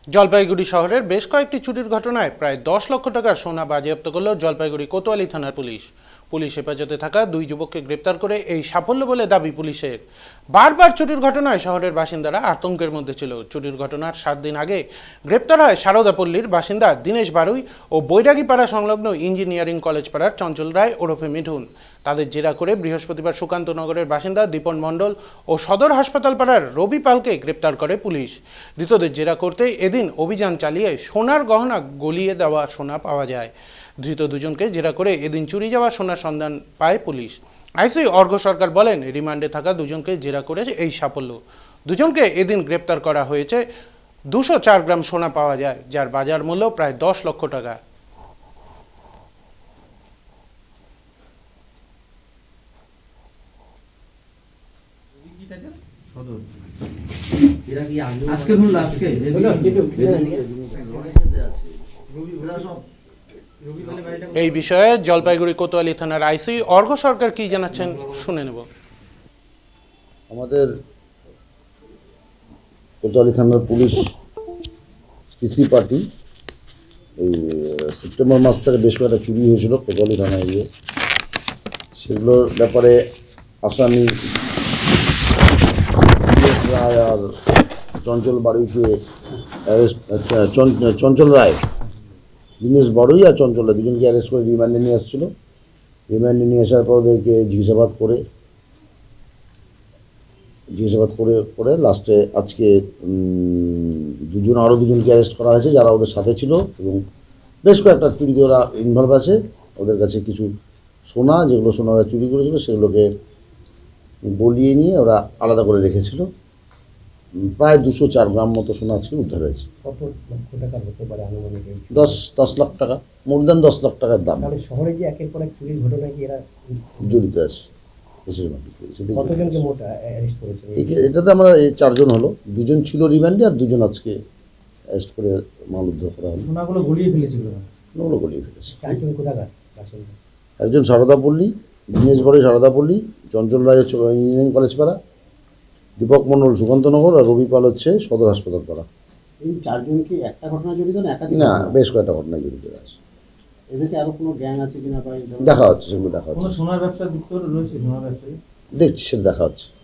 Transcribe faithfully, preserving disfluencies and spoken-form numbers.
জলপাইগুড়ি শহরের বেশ কয়েকটি চুরির ঘটনায় প্রায় দশ লক্ষ টাকার সোনা বাজেয়াপ্ত করল জলপাইগুড়ি কোতোয়ালি থানার পুলিশ। পুলিশ হেফাজতে থাকা দুই যুবককে গ্রেপ্তার করে এই সাফল্য বলে দাবি পুলিশের। বারবার চুরির ঘটনায় শহরের বাসিন্দারা আতঙ্কের মধ্যে ছিল। চুরির ঘটনার সাত দিন আগে গ্রেপ্তার হয় সারদাপল্লীর বাসিন্দা দীনেশ বারুই ও বৈরাগীপাড়া সংলগ্ন ইঞ্জিনিয়ারিং কলেজ পাড়ার চঞ্চল রায় ওরফে মিঠুন। তাদের জেরা করে বৃহস্পতিবার সুকান্তনগরের বাসিন্দা দীপন মণ্ডল ও সদর হাসপাতাল পাড়ার রবি পালকে গ্রেপ্তার করে পুলিশ। ধৃতদের জেরা করতে এদিন অভিযান চালিয়ে সোনার গহনা গলিয়ে দেওয়া সোনা পাওয়া যায়। ধৃত দুজনকে জেরা করে এদিন চুরি যাওয়া সোনার সন্ধান পায় পুলিশ। আইসি অর্ঘ্য সরকার বলেন, রিমান্ডে থাকা দুজনকে জেরা করে এই সাফল্য। দুজনকে এদিন গ্রেপ্তার করা হয়েছে। দুশো চার গ্রাম সোনা পাওয়া যায়, যার বাজার মূল্য প্রায় দশ লক্ষ টাকা। আজকে বললো আজকে এই বিষয়ে জলপাইগুড়ি কোতোয়ালি থানার আইসি অর্ঘ্য সরকার কি জানাচ্ছেন শুনে নেব। আমাদের কোতোয়ালি থানার পুলিশ পিসি পার্টি এই সেপ্টেম্বর মাস থেকে বেশ কয়েকটা চুরি হয়েছিল কোতোয়ালি থানায় গিয়ে, সেগুলোর ব্যাপারে আসামি রায় আর চঞ্চল বাড়ুইকে অ্যারেস্ট চঞ্চল রায় দীনেশ বারুই আর চঞ্চল রায় দুজনকে অ্যারেস্ট করে রিমান্ডে নিয়ে আসছিল। রিমান্ডে নিয়ে আসার পর ওদেরকে জিজ্ঞাসাবাদ করে জিজ্ঞাসাবাদ করে করে লাস্টে আজকে দুজন আরও দুজনকে অ্যারেস্ট করা হয়েছে যারা ওদের সাথে ছিল, এবং বেশ কয়েকটা চুরিতে ওরা ইনভলভ আছে। ওদের কাছে কিছু সোনা, যেগুলো সোনা ওরা চুরি করেছিল, সেগুলোকে বলিয়ে নিয়ে ওরা আলাদা করে রেখেছিল। প্রায় দুশো চার গ্রাম মতো সোনা আজকে উদ্ধার হয়েছে। দশ দশ লাখ টাকা, মোর দেন দশ লাখ টাকার দাম। শহরে যে একের পর এক চুরির ঘটনায় কি এরা জড়িত আছে? এটাতে আমরা এই চারজন হলো, দুজন ছিল রিমান্ডে আর দুজন আজকে অ্যারেস্ট করে মাল উদ্ধার করা হলো। সোনাগুলো গলিয়ে ফেলেছিল, ওগুলো গলিয়ে ফেলেছে। চারজন কোথাকার? একজন সারদাপল্লী, দীনেশ বারুই সারদাপল্লী, চঞ্চল রায় ইঞ্জিনিয়ারিং কলেজ পাড়া, দীপক মণ্ডল সুকান্তনগর আর রবি পাল হচ্ছে সদর হাসপাতাল পাড়া। এই চারজন কি একটা ঘটনা জড়িত না একাধিক? না, বেশ কয়েকটা ঘটনায় জড়িত আছে। এদেরকে আরো কোনো গ্যাং আছে কিনা বা দেখা হচ্ছে, সেগুলো দেখা হচ্ছে। সোনার ব্যবসা যুক্ত রয়েছে? সোনার ব্যবসায়ী দেখছি, সেটা দেখা হচ্ছে।